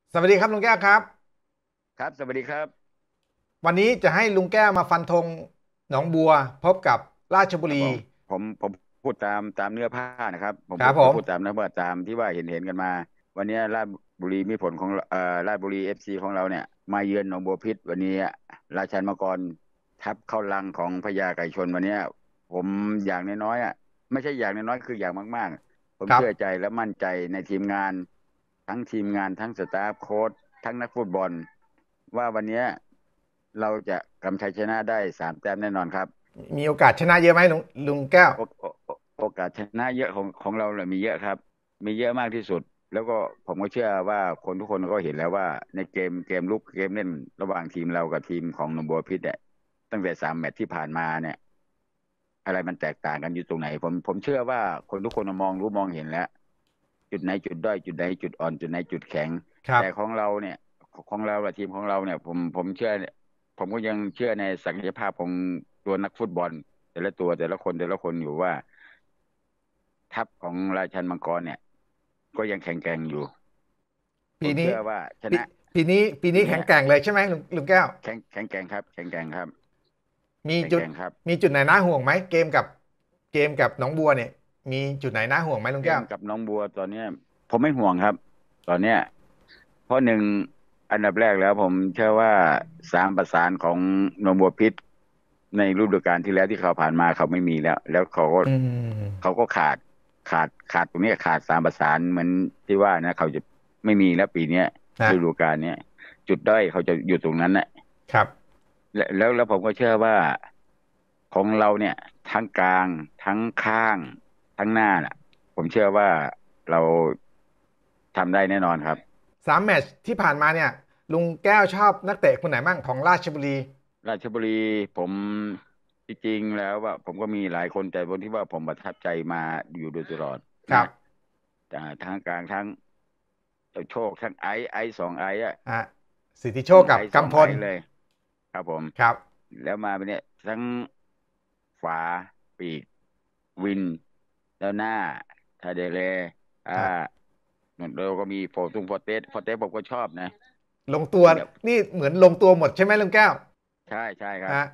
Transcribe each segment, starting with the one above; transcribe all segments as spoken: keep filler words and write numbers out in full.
สวัสดีครับลุงแก้วครับครับสวัสดีครับวันนี้จะให้ลุงแก้วมาฟันธงหนองบัวพบกับราชบุรีครับผมผมผมพูดตามตามเนื้อผ้านะครับผมครับผมจะพูดตามเนื้อผ้าตามที่ว่าเห็นเห็นกันมาวันนี้ราชบุรีมีผลของเอ่อราชบุรีเอฟซีของเราเนี่ยมาเยือนหนองบัวพิตรวันนี้ราชันมังกรทับเข้าลังของพญาไก่ชนวันนี้ผมอย่างน้อยๆอ่ะไม่ใช่อย่างน้อยๆคืออย่างมากๆผมครับเชื่อใจและมั่นใจในทีมงานทั้งทีมงานทั้งสตาฟโค้ชทั้งนักฟุตบอลว่าวันนี้เราจะกำชัยชนะได้สามแต้มแน่นอนครับมีโอกาสชนะเยอะไหมลุงลุงแก้วโอโอโอโอกาสชนะเยอะของของเราเลยมีเยอะครับมีเยอะมากที่สุดแล้วก็ผมก็เชื่อว่าคนทุกคนก็เห็นแล้วว่าในเกมเกมลุกเกมเล่นระหว่างทีมเรากับทีมของหนองบัวพิตรเนี่ยตั้งแต่สามแมตช์ที่ผ่านมาเนี่ยอะไรมันแตกต่างกันอยู่ตรงไหนผมผมเชื่อว่าคนทุกคนมองรู้มองเห็นแล้วจุดไหนจุดด้อยจุดไหนจุดอ่อนจุดไหนจุดแข็งครับแต่ของเราเนี่ยของเราละทีมของเราเนี่ยผมผมเชื่อผมก็ยังเชื่อในศักยภาพของตัวนักฟุตบอล แต่ละตัวแต่ละคนแต่ละคนอยู่ว่าทัพของราชันมังกรเนี่ยก็ยังแข็งแกร่งอยู่ผปีนี้มเชื่อว่าชปีนะปีนี้ปีนี้ปีเนี้ยแข็งแกร่งเลยใช่ไหมลุงลุงแก้วแข็งแข็งแกร่งครับแข็งแกร่งครับมีจุดแข็งแกร่งครับมีจุดไหนน่าห่วงไหมเกมกับเกมกับหนองบัวเนี่ยมีจุดไหนน่าห่วงไหมลุงเกมแก้วกับน้องบัวตอนเนี้ยผมไม่ห่วงครับตอนเนี้ยเพราะหนึ่งอันดับแรกแล้วผมเชื่อว่าสามประสานของนองบัวพิษในฤดูกาลที่แล้วที่เขาผ่านมาเขาไม่มีแล้วแล้วเขาก็อืมเขาก็ขาดขาดขาดตรงเนี้ยขาดสามประสานเหมือนที่ว่านะเขาจะไม่มีแล้วปีเนี้ยนะฤดูกาลเนี้ยจุดด้อยเขาจะอยู่ตรงนั้นนะครับและแล้วแล้วผมก็เชื่อว่าของเราเนี่ยทั้งกลางทั้งข้างทั้งหน้าน่ะผมเชื่อว่าเราทำได้แน่นอนครับสามแมตช์ที่ผ่านมาเนี่ยลุงแก้วชอบนักเตะคนไหนบ้างของราชบุรีราชบุรีผมจริงๆแล้วว่าผมก็มีหลายคนแต่คนที่ว่าผมประทับใจมาอยู่โดยตลอดนะครับอ่าทั้งกลางทั้งเจ้าโชคทั้งไอซ์ไอซ์สองไอซ์อะอ่ะสิทธิโชคกับไอซ์สองกำพลไอซ์เลยครับผมครับแล้วมาเป็นเนี่ยทั้งฝาปีกวินแล้วหน้าทาเดเลอ่าครับเราก็มีโฟตุงโฟเตสโฟเตสผมก็ชอบนะลงตัวแบบนี่เหมือนลงตัวหมดใช่ไหมลุงแก้วใช่ใช่ครับฮะ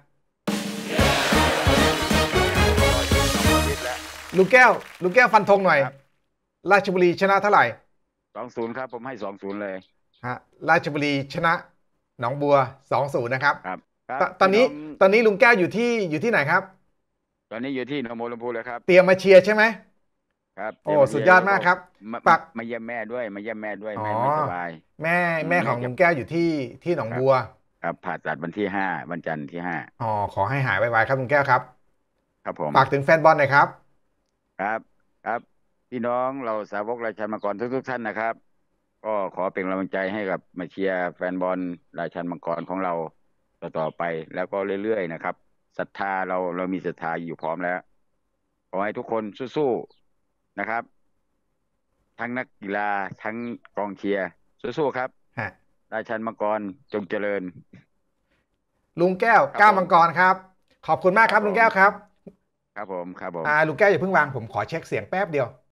รออยู่สองอาทิตย์แล้วลูกแก้วลูกแก้วฟันธงหน่อยครับราชบุรีชนะเท่าไหร่สองศูนย์ครับผมให้สองศูนย์เลยฮะราชบุรีชนะหนองบัวสองศูนย์นะครับครับครัตบตอนนี้พี่น้องตอนนี้ลุงแก้วอยู่ที่อยู่ที่ไหนครับตอนนี้อยู่ที่หนองบัวลำพูเลยครับเตรียมมาเชียร์ใช่ไหมครับเตโอ้รียมมาสุดเชียร์แล้วก็ยอดมากครับมาปักมาเยี่ยมแม่ด้วยมาเยี่ยมแม่ด้วยอ๋อแม่ไม่สบายแม่อืแม่ขมแม่จะองลุงแก้วอยู่ที่ที่หนองครับบัวครับผ่าตัดวันที่ห้าวันจันทร์ที่ห้าอ๋อขอให้หายไวๆครับลุงแก้วครับครับผมฝากถึงแฟนบอลหน่อยครับครับครับพี่น้องเราสาวกราชันมังกรทุกๆท่านนะครับก็ขอเป็นกำลังใจให้กับมาเชียร์แฟนบอลราชันมังกรของเราต่อๆไปแล้วก็เรื่อยๆนะครับศรัทธาเราเรามีศรัทธาอยู่พร้อมแล้วขอให้ทุกคนสู้ๆนะครับ ทั้งนักกีฬาทั้งกองเชียร์สู้ๆครับฮะราชันมังกรจงเจริญลุงแก้วครับก้าวมังกผมรครับขอบคุณมากครับครับผมลุงแก้วครับครับผมครับผมอ่าลุงแก้วอย่าเพิ่งวางผมขอเช็คเสียงแป๊บเดียว